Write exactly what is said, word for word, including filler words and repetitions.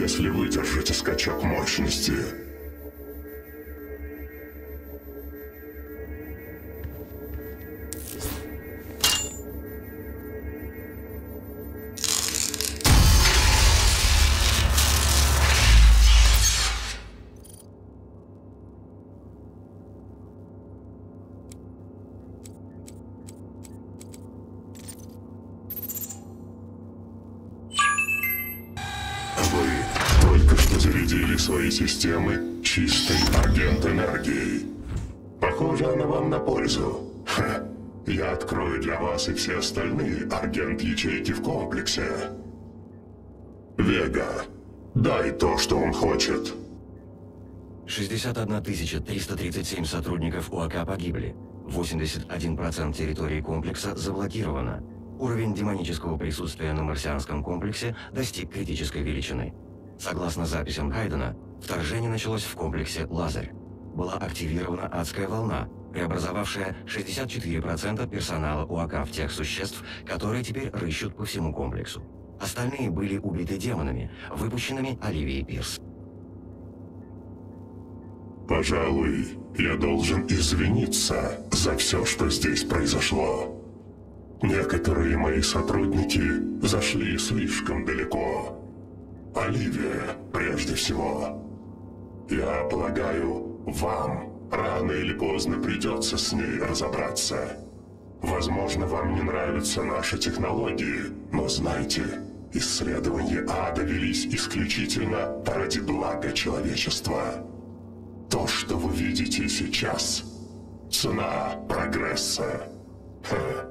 если выдержите скачок мощности. Вы только что зарядили свои системы чистой агент энергией. Похоже, она вам на пользу. Ха. Я открою для вас и все остальные агент-ячейки в комплексе. Вега, дай то, что он хочет. шестьдесят одна тысяча триста тридцать семь сотрудников УАК погибли. восемьдесят один процент территории комплекса заблокировано. Уровень демонического присутствия на марсианском комплексе достиг критической величины. Согласно записям Гайдена, вторжение началось в комплексе «Лазарь». Была активирована адская волна, преобразовавшая шестьдесят четыре процента персонала УАК в тех существ, которые теперь рыщут по всему комплексу. Остальные были убиты демонами, выпущенными Оливией Пирс. Пожалуй, я должен извиниться за все, что здесь произошло. Некоторые мои сотрудники зашли слишком далеко. Оливия, прежде всего. Я полагаю, вам рано или поздно придется с ней разобраться. Возможно, вам не нравятся наши технологии, но знайте, исследования ада велись исключительно ради блага человечества. То, что вы видите сейчас, цена прогресса. Ха.